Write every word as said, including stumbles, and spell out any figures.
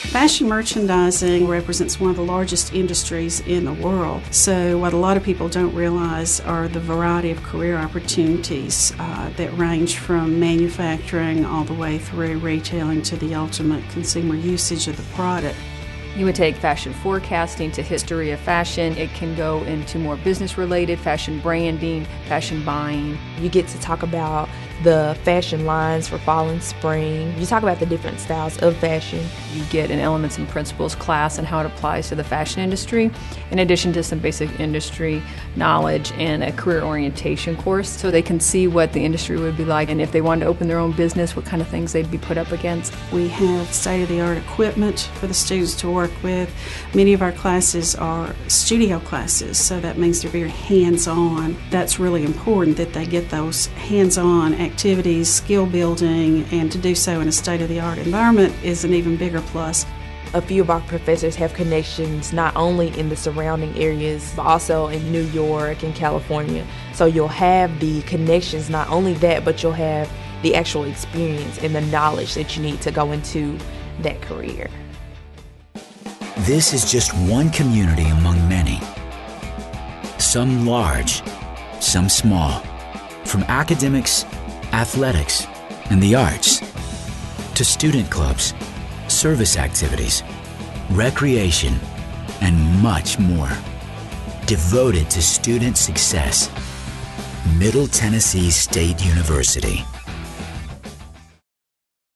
Fashion merchandising represents one of the largest industries in the world. So what a lot of people don't realize are the variety of career opportunities uh, that range from manufacturing all the way through retailing to the ultimate consumer usage of the product. You would take fashion forecasting to history of fashion. It can go into more business-related, fashion branding, fashion buying. You get to talk about the fashion lines for fall and spring. You talk about the different styles of fashion. You get an elements and principles class and how it applies to the fashion industry, in addition to some basic industry knowledge and a career orientation course, so they can see what the industry would be like, and if they wanted to open their own business, what kind of things they'd be put up against. We have state-of-the-art equipment for the students to work with. Many of our classes are studio classes, so that means they're very hands-on. That's really important that they get those hands-on activities, skill building, and to do so in a state-of-the-art environment is an even bigger plus. A few of our professors have connections not only in the surrounding areas, but also in New York and California. So you'll have the connections, not only that, but you'll have the actual experience and the knowledge that you need to go into that career. This is just one community among many. Some large, some small. From academics, athletics, and the arts, to student clubs, service activities, recreation, and much more. Devoted to student success. Middle Tennessee State University.